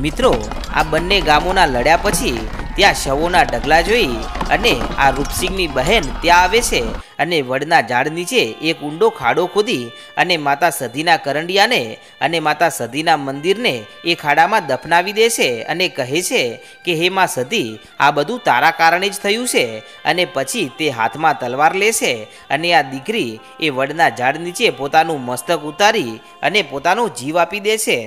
મિત્રો, આ બંને ગામોના લડ્યા પછી ત્યાં શવોના ઢગલા જોઈ અને આ રૂપસિંહની બહેન ત્યાં આવે છે અને વડના ઝાડ નીચે એક ઊંડો ખાડો ખોદી અને માતા સધીના કરંડિયાને અને માતા સધીના મંદિરને એ ખાડામાં દફનાવી દે છે અને કહે છે કે હે માં સધી, આ બધું તારા કારણે જ થયું છે. અને પછી તે હાથમાં તલવાર લે છે અને આ દીકરી એ વડના ઝાડ નીચે પોતાનું મસ્તક ઉતારી અને પોતાનો જીવ આપી દે છે.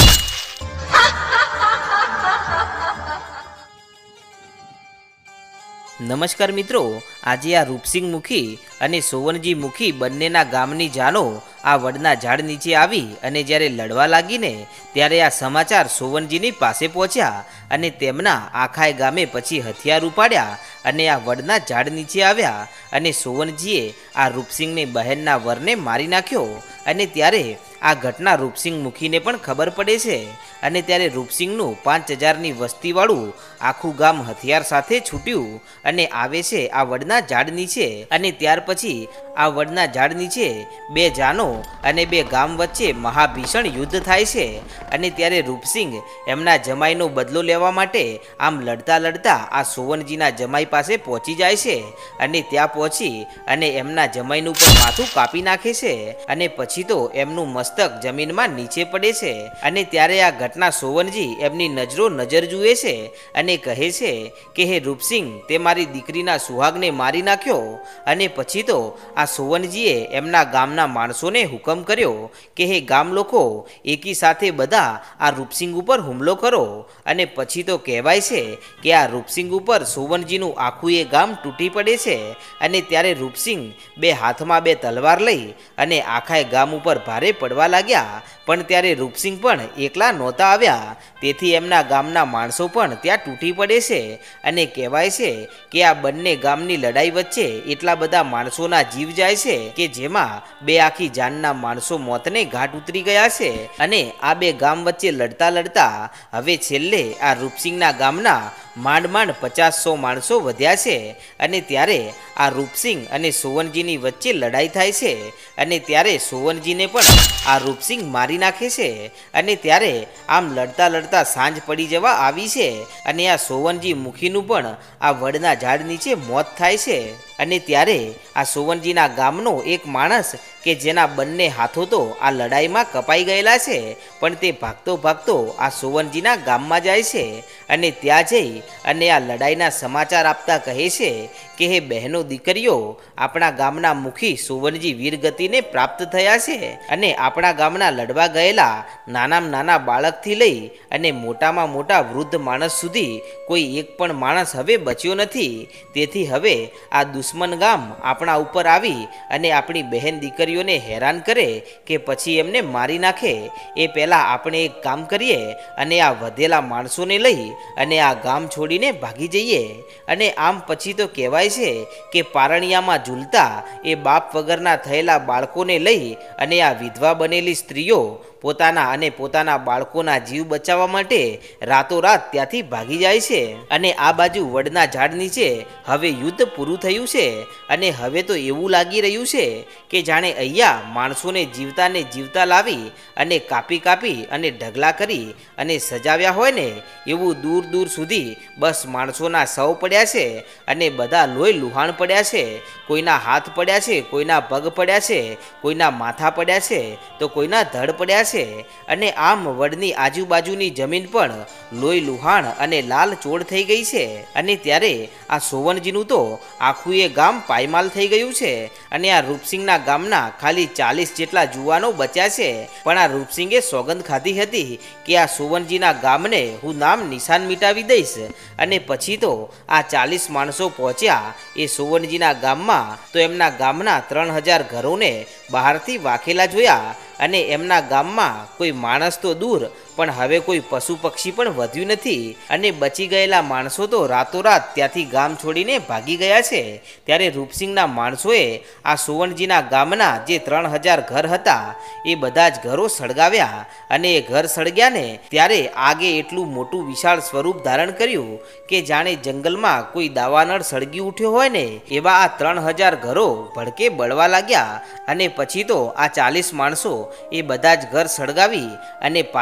નમસ્કાર મિત્રો, આજે આ રૂપસિંહ મુખી અને સોવનજી મુખી બંનેના ગામની જાનો આ વડના ઝાડ નીચે આવી અને જ્યારે લડવા લાગીને ત્યારે આ સમાચાર સોવનજીની પાસે પહોંચ્યા અને તેમના આખાય ગામે પછી હથિયાર ઉપાડ્યા અને આ વડના ઝાડ નીચે આવ્યા અને સોવનજીએ આ રૂપસિંહની બહેનના વરને મારી નાખ્યો. અને ત્યારે આ ઘટના રૂપસિંહ મુખીને પણ ખબર પડે છે અને ત્યારે રૂપસિંહનું 5000ની વસ્તીવાળું આખું ગામ હથિયાર સાથે છૂટ્યું અને આવે છે આ વડના ઝાડ નીચે. અને ત્યાર પછી આ વડના ઝાડ નીચે બે જાનો અને બે ગામ વચ્ચે મહાભીષણ યુદ્ધ થાય છે. અને ત્યારે રૂપસિંહ એમના જમાઈનો બદલો લેવા માટે આમ લડતા લડતા આ સોવનજીના જમાઈ પાસે પહોંચી જાય છે અને ત્યાં પહોંચી અને એમના જમાઈનું પણ માથું કાપી નાખે છે અને પછી તો એમનું મસ્તક જમીનમાં નીચે પડે છે. અને ત્યારે આ ઘટના સોવનજી એમની નજર જુએ છે અને કહે છે કે હે રૂપસિંહ, તે મારી દીકરીના સુહાગને મારી નાખ્યો. અને પછી તો આ સોવનજીએ એમના ગામના માણસોને હુકમ કર્યો કે હે ગામ લોકો, એકી સાથે બધા આ રૂપસિંહ ઉપર હુમલો કરો. અને પછી તો કહેવાય છે કે આ રૂપસિંહ ઉપર સોવનજીનું આખું એ ગામ તૂટી પડે છે. અને ત્યારે રૂપસિંહ બે હાથમાં બે તલવાર લઈ અને આખાય ગામ ઉપર ભારે પડવા લાગ્યા. પણ ત્યારે રૂપસિંહ પણ એકલા નહોતા આવ્યા, તેથી એમના ગામના માણસો પણ ત્યાં તૂટી પડે છે. અને કહેવાય છે કે આ બંને ગામની લડાઈ વચ્ચે એટલા બધા માણસોના જીવ જાય છે કે જેમાં બે આખી જાનના માણસો મોતને ઘાટ ઉતરી ગયા છે. અને આ બે ગામ વચ્ચે લડતા લડતા હવે છેલ્લે આ રૂપસિંહના ગામના માંડ 50-100 માણસો વધ્યા છે. અને ત્યારે આ રૂપસિંહ અને સોવનજીની વચ્ચે લડાઈ થાય છે અને ત્યારે સોવનજીને પણ આ રૂપસિંહ મારી નાખે છે. અને ત્યારે આમ લડતા લડતા સાંજ પડી જવા આવી છે અને આ સોવનજી મુખીનું પણ આ વડના ઝાડ નીચે મોત થાય છે. અને ત્યારે આ સોવનજીના ગામનો એક માણસ કે જેના બંને હાથો તો આ લડાઈમાં કપાઈ ગયેલા છે, પણ તે ભાગતો ભાગતો આ સોવનજીના ગામમાં જાય છે અને ત્યાં જઈ અને આ લડાઈના સમાચાર આપતા કહે છે કે હે બહેનો દીકરીઓ, આપણા ગામના મુખી સોવનજી વીરગતિને પ્રાપ્ત થયા છે અને આપણા ગામના લડવા ગયેલા નાનામાં નાના બાળકથી લઈ અને મોટામાં મોટા વૃદ્ધ માણસ સુધી કોઈ એક પણ માણસ હવે બચ્યો નથી. તેથી હવે આ દુશ્મન ગામ આપણા ઉપર આવી અને આપણી બહેન દીકરીઓને હેરાન કરે કે પછી એમને મારી નાખે, એ પહેલાં આપણે એક કામ કરીએ અને આ વધેલા માણસોને લઈ અને આ ગામ છોડીને ભાગી જઈએ. અને આમ પછી તો કહેવાય છે કે પારણિયામાં ઝૂલતા એ બાપ વગરના થયેલા બાળકોને લઈ અને આ વિધવા બનેલી સ્ત્રીઓ પોતાના અને પોતાના બાળકોના જીવ બચાવવા માટે રાતોરાત ત્યાંથી ભાગી જાય છે. અને આ બાજુ વડના ઝાડ નીચે હવે યુદ્ધ પૂરું થયું છે અને હવે તો એવું લાગી રહ્યું છે કે જાણે અહીંયા માણસોને જીવતા લાવી અને કાપી અને ઢગલા કરી અને સજાવ્યા હોય ને એવું દૂર દૂર સુધી બસ માણસોના શવ પડ્યા છે અને બધા લોહી લુહાણ પડ્યા છે. કોઈના હાથ પડ્યા છે, કોઈના પગ પડ્યા છે, કોઈના માથા પડ્યા છે, તો કોઈના ધડ પડ્યા છે. અને આમ વડની આજુબાજુની જમીન પણ લોહી લુહાણ અને લાલ ચોળ થઈ ગઈ છે. અને ત્યારે આ સોવનજીનું તો આખું એ ગામ પાયમાલ થઈ ગયું છે અને આ રૂપસિંહના ગામના ખાલી 40 જેટલા જુવાનો બચ્યા છે. પણ આ રૂપસિંહે સોગંદ ખાધી હતી કે આ સોવનજીના ગામને હું નામ નિશાન મિટાવી દઈશ. અને પછી તો આ 40 માણસો પહોંચ્યા એ સોવનજીના ગામમાં, તો એમના ગામના 3000 ઘરોને બહારથી વાખેલા જોયા અને એમના ગામમાં કોઈ માણસ તો દૂર પણ હવે કોઈ પશુ પક્ષી પણ વધ્યું નથી. અને બચી ગયેલા માણસો તો રાતોરાત ત્યાંથી ગામ છોડીને ભાગી ગયા છે. ત્યારે રૂપસિંહના માણસોએ આ સોવનજીના ગામના જે 3000 ઘર હતા એ બધા જ ઘરો સળગાવ્યા અને એ ઘર સળગ્યા ને ત્યારે આગે એટલું મોટું વિશાળ સ્વરૂપ ધારણ કર્યું કે જાણે જંગલમાં કોઈ દાવાનળ સળગી ઉઠ્યો હોય ને એવા આ 3000 ઘરો ભડકે બળવા લાગ્યા. અને પછી તો આ 40 માણસો એ બધા જ ઘર સળગાવી અને પાછા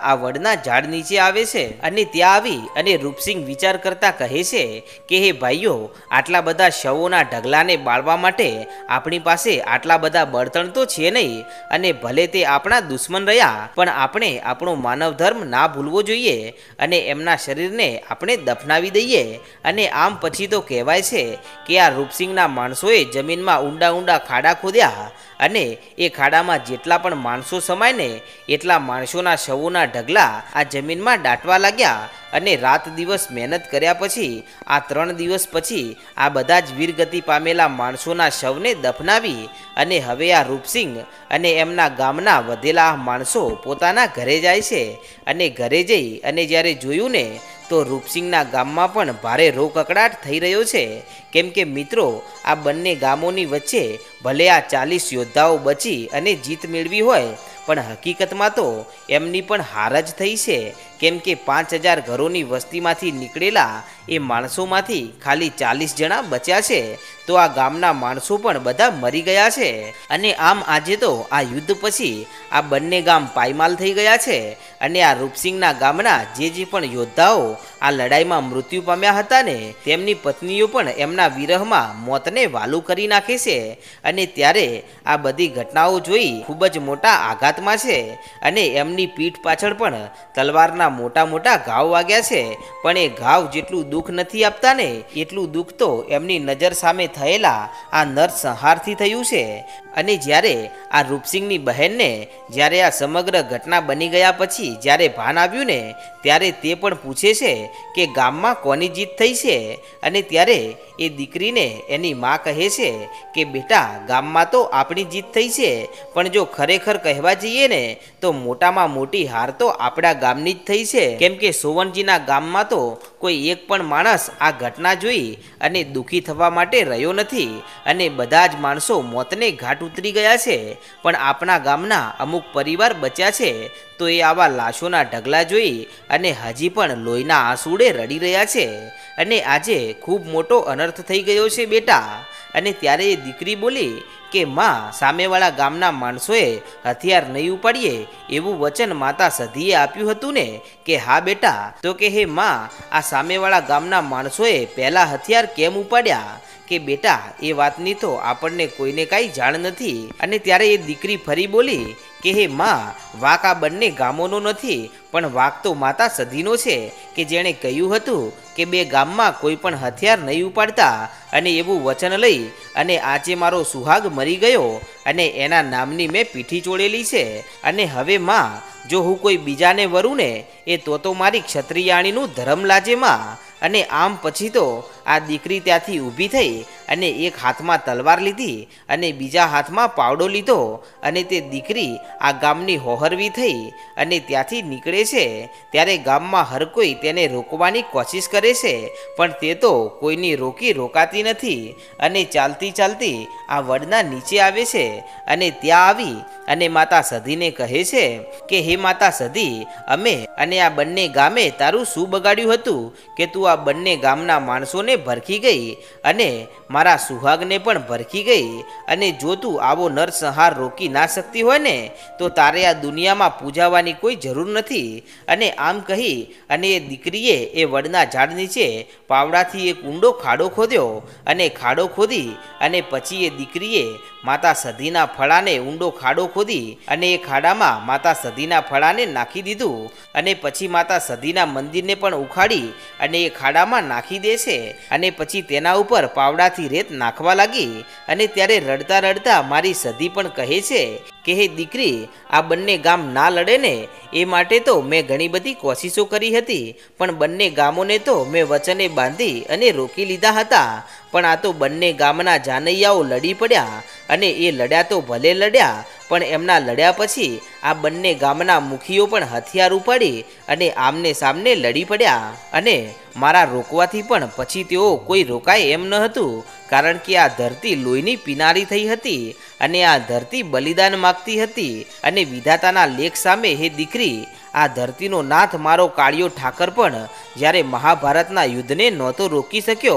આ વડના ઝાડ નીચે આવે છે અને ત્યાં આવી અને રૂપસિંહ વિચાર કરતા કહે છે કે હે ભાઈઓ, આટલા બધા શવોના ઢગલાને બાળવા માટે આપણી પાસે આટલા બધા બળતણ તો છે નહીં, અને ભલે તે આપણા દુશ્મન રહ્યા પણ આપણે આપણો માનવ ધર્મ ના ભૂલવો જોઈએ અને એમના શરીરને આપણે દફનાવી દઈએ. અને આમ પછી તો કહેવાય છે કે આ રૂપસિંહના માણસોએ જમીનમાં ઊંડા ઊંડા ખાડા ખોદ્યા અને એ ખાડામાં જેટલા પણ માણસો સમાય ને એટલા માણસોના શવોના ઢગલા આ જમીનમાં દાટવા લાગ્યા. અને રાત દિવસ મહેનત કર્યા પછી આ 3 દિવસ પછી આ બધા જ વીરગતિ પામેલા માણસોના શવને દફનાવી અને હવે આ રૂપસિંહ અને એમના ગામના વધેલા માણસો પોતાના ઘરે જાય છે. અને ઘરે જઈ અને જ્યારે જોયું ને તો રૂપસિંહના ગામમાં પણ ભારે રોકકડાટ થઈ રહ્યો છે. કેમ કે મિત્રો, આ બંને ગામોની વચ્ચે ભલે આ 40 યોદ્ધાઓ બચી અને જીત મેળવી હોય પણ હકીકતમાં તો એમની પણ હાર જ થઈ છે. કેમ કે 5000 ઘરોની વસ્તીમાંથી નીકળેલા એ માણસોમાંથી ખાલી 40 જણા બચ્યા છે. તો આ ગામના માણસો પણ બધા મરી ગયા છે. અને આમ આજે તો આ યુદ્ધ પછી આ બંને ગામ પાયમાલ થઈ ગયા છે. અને આ રૂપસિંહના ગામના જે પણ યોદ્ધાઓ આ લડાઈમાં મૃત્યુ પામ્યા હતા ને તેમની પત્નીઓ પણ એમના વિરહમાં મોતને વાલું કરી નાખે છે. અને ત્યારે આ બધી ઘટનાઓ જોઈ ખૂબ જ મોટા આઘાતમાં છે. અને એમની પીઠ પાછળ પણ તલવારના મોટા મોટા ઘાવ વાગ્યા છે. પણ એ ઘાવ જેટલું દુઃખ નથી આપતા ને એટલું દુઃખ તો એમની નજર સામે થયેલા આ નરસંહારથી થયું છે. અને જ્યારે આ રૂપસિંહની બહેનને જ્યારે આ સમગ્ર ઘટના બની ગયા પછી જ્યારે ભાન આવ્યું ને ત્યારે તે પણ પૂછે છે કે ગામમાં કોની જીત થઈ છે. અને ત્યારે એ દીકરીને એની માં કહે છે કે બેટા, ગામમાં તો આપણી જીત થઈ છે, પણ જો ખરેખર કહેવા જઈએ ને તો મોટામાં મોટી હાર તો આપણા ગામની જ થઈ છે. કેમ કે સોવનજીના ગામમાં તો કોઈ એક પણ માણસ આ ઘટના જોઈ અને દુઃખી થવા માટે રહ્યો નથી અને બધા જ માણસો મોતને ઘાટ ઉતરી ગયા છે. પણ આપણા ગામના અમુક પરિવાર બચ્યા છે તો એ આવા લાશોના ઢગલા જોઈ અને હજી પણ લોહીના આંસુડે રડી રહ્યા છે. અને આજે ખૂબ મોટો અનર્થ થઈ ગયો છે બેટા. અને ત્યારે એ દીકરી બોલી કે માં, સામેવાળા ગામના માણસોએ હથિયાર નહીં ઉપાડીએ એવું વચન માતા સધીએ આપ્યું હતું ને. કે હા બેટા. તો કે હે માં, આ સામેવાળા ગામના માણસોએ પહેલાં હથિયાર કેમ ઉપાડ્યા? કે બેટા, એ વાતની તો આપણને કોઈને કાંઈ જાણ નથી. અને ત્યારે એ દીકરી ફરી બોલી કે હે માં, વાક આ બંને ગામોનો નથી પણ વાક તો માતા સધીનો છે કે જેણે કહ્યું હતું કે 2 ગામમાં કોઈ પણ હથિયાર નહીં ઉપાડતા. અને એવું વચન લઈ અને આજે મારો સુહાગ મરી ગયો અને એના નામની મેં પીઠી ચોળેલી છે. અને હવે માં, જો હું કોઈ બીજાને વરું ને એ તો મારી ક્ષત્રિયાણીનું ધર્મ લાજે માં. અને આમ પછી તો આ દીકરી ત્યાંથી ઊભી થઈ અને એક હાથમાં તલવાર લીધી અને બીજા હાથમાં પાવડો લીધો અને તે દીકરી આ ગામની હોહરવી થઈ અને ત્યાંથી નીકળે છે. ત્યારે ગામમાં હર કોઈ તેને રોકવાની કોશિશ કરે છે પણ તે તો કોઈની રોકાતી નથી. અને ચાલતી ચાલતી આ વડના નીચે આવે છે અને ત્યાં આવી અને માતા સધીને કહે છે કે હે માતા સધી, અમે અને આ બંને ગામે તારું શું બગાડ્યું હતું કે તું આ બંને ગામના માણસોને ભરખી ગઈ અને મારા સુહાગને પણ ભરખી ગઈ. અને જો તું આવો નરસંહાર રોકી ના શકતી હોય ને તો તારે આ દુનિયામાં પૂજાવાની કોઈ જરૂર નથી. અને આમ કહી અને એ દીકરીએ એ વડના ઝાડ નીચે પાવડાથી એક ઊંડો ખાડો ખોદ્યો અને ખાડો ખોદી અને પછી એ દીકરીએ માતા સધીના ફળાને ઊંડો ખાડો ખોદી અને એ ખાડામાં માતા સધીના ફળાને નાખી દીધું. અને પછી માતા સધીના મંદિરને પણ ઉખાડી અને એ ખાડામાં નાખી દે છે. અને પછી તેના ઉપર પાવડાથી રેત નાખવા લાગી. અને ત્યારે રડતા રડતા મારી સધી પણ કહે છે કે હે દીકરી, આ બંને ગામ ના લડે ને એ માટે તો મેં ઘણી બધી કોશિશો કરી હતી પણ બંને ગામોને તો મેં વચને બાંધી અને રોકી લીધા હતા. પણ આ તો બંને ગામના જાનૈયાઓ લડી પડ્યા અને એ લડ્યા તો ભલે લડ્યા પણ એમના લડ્યા પછી આ બંને ગામના મુખીઓ પણ હથિયાર ઉપાડી અને આમને સામને લડી પડ્યા. અને મારા રોકવાથી પણ પછી તેઓ કોઈ રોકાય એમ ન હતું, કારણ કે આ ધરતી લોહીની પીનારી થઈ હતી અને આ ધરતી બલિદાન માગતી હતી. અને વિધાતાના લેખ સામે હે દીકરી, આ ધરતીનો નાથ મારો કાળિયો ઠાકર પણ જ્યારે મહાભારતના યુદ્ધને નહોતો રોકી શક્યો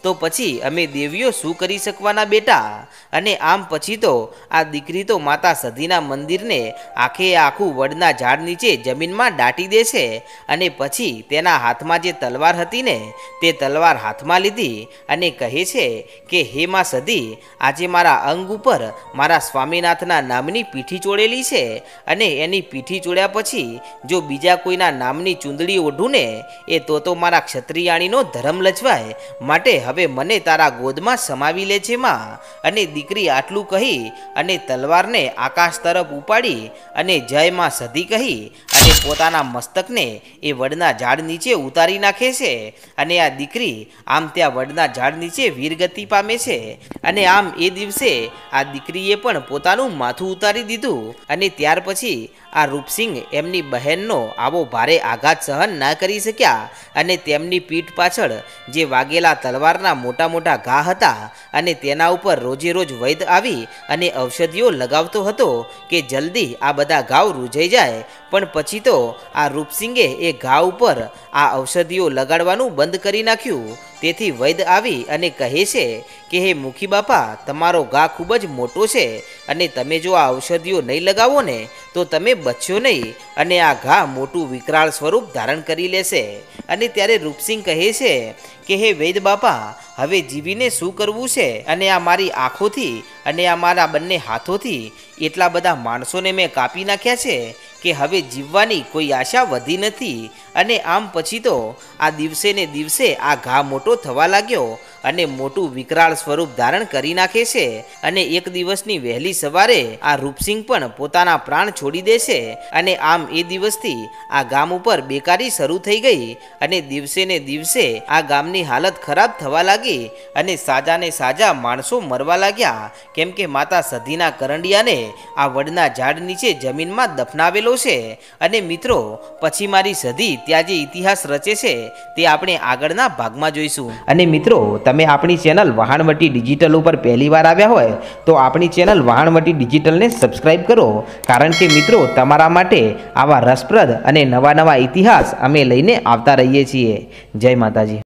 તો પછી અમે દેવીઓ શું કરી શકવાના બેટા? અને આમ પછી તો આ દીકરી તો માતા સધીના મંદિરને આખે આખું વડના ઝાડ નીચે જમીનમાં દાટી દે છે અને પછી તેના હાથમાં જે તલવાર હતી ને તે તલવાર હાથમાં લીધી અને કહે છે કે હે માં સધી, આજે મારા અંગ ઉપર મારા સ્વામીનાથના નામની પીઠી ચોળેલી છે અને એની પીઠી ચોળ્યા પછી જો બીજા કોઈના નામની ચૂંદડી ઓઢું ને એ તો મારા ક્ષત્રિયાણીનો ધર્મ લચવાય, માટે હવે મને તારા ગોદમાં સમાવી લે છે માં. અને દીકરી આટલું કહી અને તલવારને આકાશ તરફ ઉપાડી અને જય માં સધી કહી અને પોતાના મસ્તકને એ વડના ઝાડ નીચે ઉતારી નાખે છે. અને આ દીકરી આમ ત્યાં વડના ઝાડ નીચે વીરગતિ પામે છે. અને આમ એ દિવસે આ દીકરીએ પણ પોતાનું માથું ઉતારી દીધું. અને ત્યાર પછી આ રૂપસિંહ એમની બહેનનો આવો ભારે આઘાત સહન ના કરી શક્યા અને તેમની પીઠ પાછળ જે વાગેલા તલવારના મોટા મોટા ઘા હતા અને તેના ઉપર રોજે રોજ વૈદ્ય આવી અને ઔષધિઓ લગાવતો હતો કે જલ્દી આ બધા ઘાવ રૂજાઈ જાય. પણ પછી તો આ રૂપસિંગે એ ઘા ઉપર આ ઔષધિઓ લગાડવાનું બંધ કરી નાખ્યું. તેથી વૈદ્ય આવી અને કહે છે કે હે મુખી બાપા, તમારો ઘા ખૂબ જ મોટો છે અને તમે જો આ ઔષધિઓ નહીં લગાવો ને તો તમે બચશો નહીં અને આ ઘા મોટું વિકરાળ સ્વરૂપ ધારણ કરી લેશે. અને ત્યારે રૂપસિંહ કહે છે કે હે વૈદ્ય બાપા, હવે જીવીને શું કરવું છે? અને આ મારી આંખોથી અને આ મારા બંને હાથોથી એટલા બધા માણસોને મેં કાપી નાખ્યા છે કે હવે જીવવાની કોઈ આશા વધી નથી. અને આમ પછી તો આ દિવસે ને દિવસે આ ઘા મોટો થવા લાગ્યો અને મોટું વિકરાળ સ્વરૂપ ધારણ કરી નાખે છે. અને એક દિવસની વહેલી સવારે આ રૂપસિંહ પણ પોતાના પ્રાણ છોડી દેશે. અને આમ એ દિવસથી આ ગામ ઉપર બેકારી શરૂ થઈ ગઈ અને દિવસે ને દિવસે આ ગામની હાલત ખરાબ થવા લાગી અને સાજા ને સાજા માણસો મરવા લાગ્યા, કેમ કે માતા સધીના કરંડિયાને આ વડના ઝાડ નીચે જમીનમાં દફનાવેલો છે. અને મિત્રો, પછી મારી સધી ત્યાં જે ઇતિહાસ રચે છે તે આપણે આગળના ભાગમાં જોઈશું. અને મિત્રો, તમે આપણી ચેનલ વહાણવટી ડિજિટલ ઉપર પહેલી વાર આવ્યા હોય તો આપણી ચેનલ વહાણવટી ડિજિટલને સબસ્ક્રાઇબ કરો, કારણ કે મિત્રો તમારા માટે આવા રસપ્રદ અને નવા નવા ઇતિહાસ અમે લઈને આવતા રહીએ છીએ. જય માતાજી.